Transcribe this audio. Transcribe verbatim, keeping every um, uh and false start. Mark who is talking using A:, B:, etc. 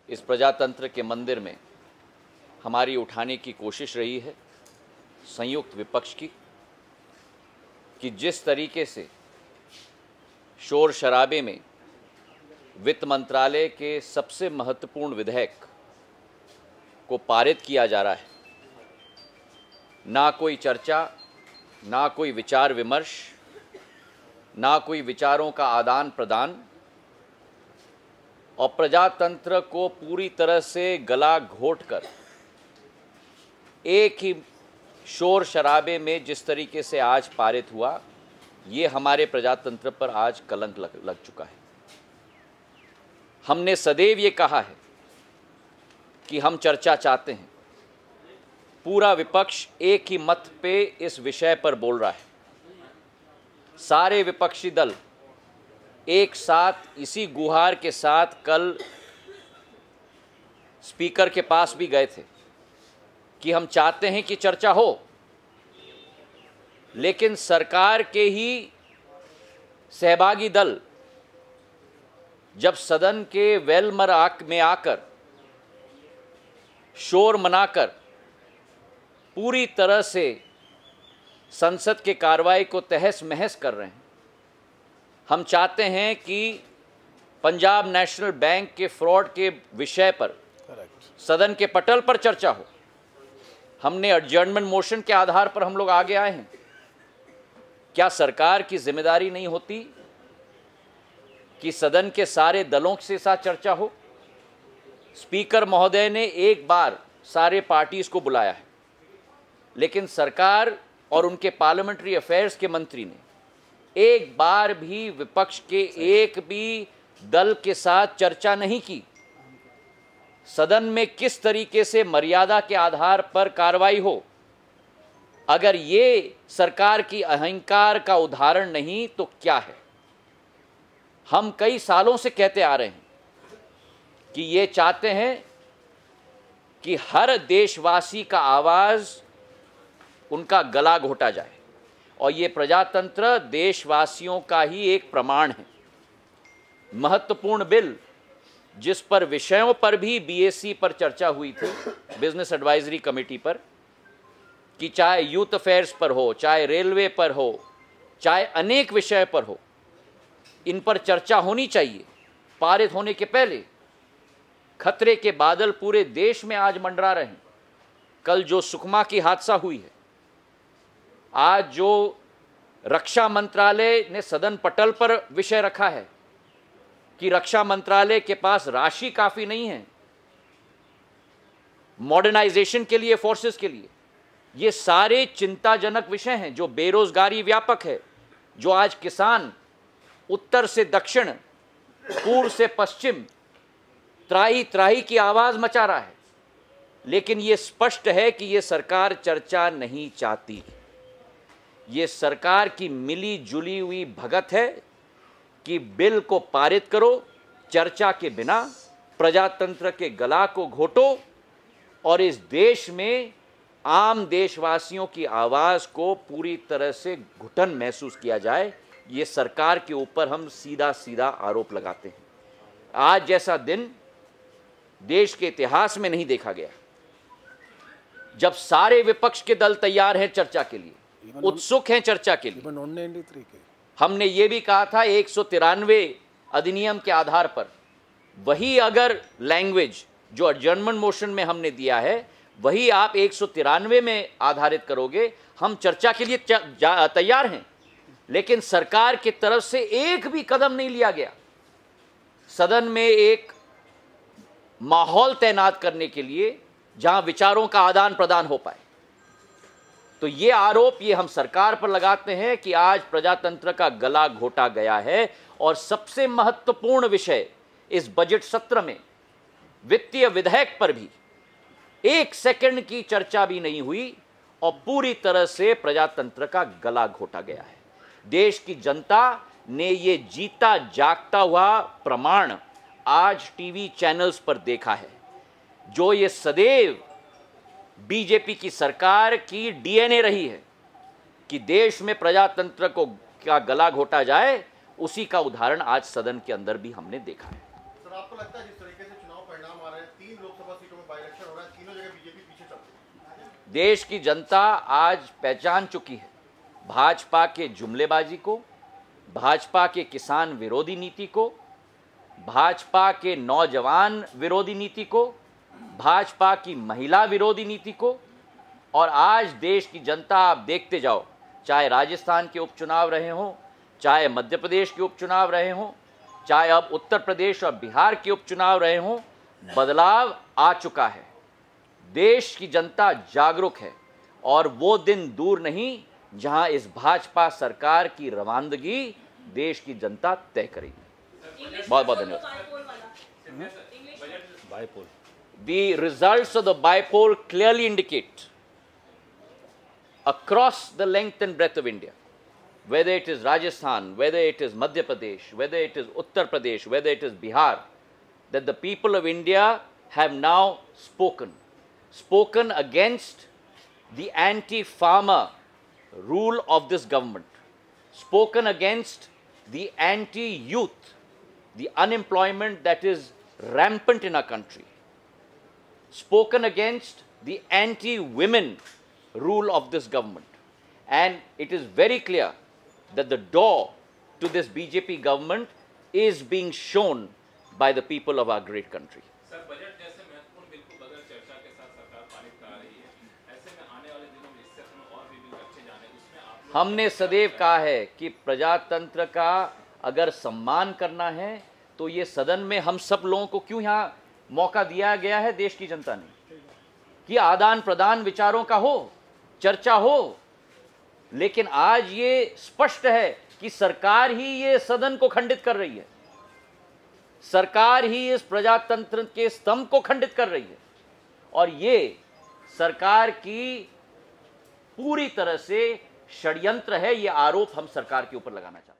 A: इस प्रजातंत्र के मंदिर में हमारी उठाने की कोशिश रही है संयुक्त विपक्ष की, कि जिस तरीके से शोर शराबे में वित्त मंत्रालय के सबसे महत्वपूर्ण विधेयक को पारित किया जा रहा है, ना कोई चर्चा, ना कोई विचार विमर्श, ना कोई विचारों का आदान प्रदान, और प्रजातंत्र को पूरी तरह से गला घोटकर एक ही शोर शराबे में जिस तरीके से आज पारित हुआ, ये हमारे प्रजातंत्र पर आज कलंक लग, लग चुका है। हमने सदैव ये कहा है कि हम चर्चा चाहते हैं। पूरा विपक्ष एक ही मत पे इस विषय पर बोल रहा है। सारे विपक्षी दल एक साथ इसी गुहार के साथ कल स्पीकर के पास भी गए थे कि हम चाहते हैं कि चर्चा हो, लेकिन सरकार के ही सहभागी दल जब सदन के वेलमर आक में आकर शोर मनाकर पूरी तरह से संसद के कार्रवाई को तहस महस कर रहे हैं। हम चाहते हैं कि पंजाब नेशनल बैंक के फ्रॉड के विषय पर सदन के पटल पर चर्चा हो। हमने एडजर्नमेंट मोशन के आधार पर हम लोग आगे आए हैं। क्या सरकार की जिम्मेदारी नहीं होती कि सदन के सारे दलों के साथ चर्चा हो? स्पीकर महोदय ने एक बार सारे पार्टीज को बुलाया है, लेकिन सरकार और उनके पार्लियामेंट्री अफेयर्स के मंत्री ने एक बार भी विपक्ष के एक भी दल के साथ चर्चा नहीं की। सदन में किस तरीके से मर्यादा के आधार पर कार्रवाई हो, अगर ये सरकार की अहंकार का उदाहरण नहीं तो क्या है? हम कई सालों से कहते आ रहे हैं कि ये चाहते हैं कि हर देशवासी का आवाज, उनका गला घोटा जाए, और ये प्रजातंत्र देशवासियों का ही एक प्रमाण है। महत्वपूर्ण बिल जिस पर विषयों पर भी बीएससी पर चर्चा हुई थी, बिजनेस एडवाइजरी कमेटी पर, कि चाहे यूथ अफेयर्स पर हो, चाहे रेलवे पर हो, चाहे अनेक विषय पर हो, इन पर चर्चा होनी चाहिए पारित होने के पहले। खतरे के बादल पूरे देश में आज मंडरा रहे हैं। कल जो सुकमा की हादसा हुई है, आज जो रक्षा मंत्रालय ने सदन पटल पर विषय रखा है कि रक्षा मंत्रालय के पास राशि काफी नहीं है मॉडर्नाइजेशन के लिए, फोर्सेस के लिए, ये सारे चिंताजनक विषय हैं। जो बेरोजगारी व्यापक है, जो आज किसान उत्तर से दक्षिण, पूर्व से पश्चिम त्राही त्राही की आवाज मचा रहा है, लेकिन ये स्पष्ट है कि ये सरकार चर्चा नहीं चाहती। ये सरकार की मिली जुली हुई भगत है कि बिल को पारित करो चर्चा के बिना, प्रजातंत्र के गला को घोटो, और इस देश में आम देशवासियों की आवाज को पूरी तरह से घुटन महसूस किया जाए। ये सरकार के ऊपर हम सीधा सीधा आरोप लगाते हैं। आज जैसा दिन देश के इतिहास में नहीं देखा गया, जब सारे विपक्ष के दल तैयार हैं चर्चा के लिए, उत्सुक हैं चर्चा के लिए। हमने ये भी कहा था एक सौ तिरानवे अधिनियम के आधार पर वही अगर लैंग्वेज जो एडजर्नमेंट मोशन में हमने दिया है, वही आप एक सौ तिरानवे में आधारित करोगे, हम चर्चा के लिए तैयार हैं। लेकिन सरकार की तरफ से एक भी कदम नहीं लिया गया सदन में एक माहौल तैनात करने के लिए जहां विचारों का आदान प्रदान हो पाए। तो ये आरोप ये हम सरकार पर लगाते हैं कि आज प्रजातंत्र का गला घोटा गया है। और सबसे महत्वपूर्ण विषय इस बजट सत्र में वित्तीय विधेयक पर भी एक सेकंड की चर्चा भी नहीं हुई, और पूरी तरह से प्रजातंत्र का गला घोटा गया है। देश की जनता ने ये जीता जागता हुआ प्रमाण आज टीवी चैनल्स पर देखा है। जो ये सदैव बीजेपी की सरकार की डीएनए रही है कि देश में प्रजातंत्र को का गला घोटा जाए, उसी का उदाहरण आज सदन के अंदर भी हमने देखा है।
B: सर, आपको लगता है जिस तरीके से चुनाव परिणाम आ रहे हैं,
A: देश की जनता आज पहचान चुकी है भाजपा के जुमलेबाजी को, भाजपा के किसान विरोधी नीति को, भाजपा के नौजवान विरोधी नीति को, भाजपा की महिला विरोधी नीति को। और आज देश की जनता, आप देखते जाओ, चाहे राजस्थान के उपचुनाव रहे हों, चाहे मध्य प्रदेश के उपचुनाव रहे हों, चाहे अब उत्तर प्रदेश और बिहार के उपचुनाव रहे हों, बदलाव आ चुका है। देश की जनता जागरूक है और वो दिन दूर नहीं जहां इस भाजपा सरकार की रवानदगी देश की जनता तय करेगी। बहुत बहुत धन्यवाद। The results of the bipoll clearly indicate across the length and breadth of India, whether it is Rajasthan, whether it is Madhya Pradesh, whether it is Uttar Pradesh, whether it is Bihar, that the people of India have now spoken, spoken against the anti-farmer rule of this government, spoken against the anti-youth, the unemployment that is rampant in our country, spoken against the anti-women rule of this government. And it is very clear that the door to this B J P government is being shown by the people of our great country.
B: Sir, budget जैसे महत्वपूर्ण bill को बगैर चर्चा के साथ सरकार पारित करा रही है, ऐसे में आने वाले दिनों में इस सत्र में और भी बिल रखे जाने, उसमें आप
A: हमने सदैव कहा है कि प्रजातंत्र का अगर सम्मान करना है तो ये सदन में हम सब लोगों को क्यों यहाँ मौका दिया गया है देश की जनता ने कि आदान प्रदान विचारों का हो, चर्चा हो। लेकिन आज ये स्पष्ट है कि सरकार ही ये सदन को खंडित कर रही है, सरकार ही इस प्रजातंत्र के स्तंभ को खंडित कर रही है और ये सरकार की पूरी तरह से षड्यंत्र है। ये आरोप हम सरकार के ऊपर लगाना चाहते हैं।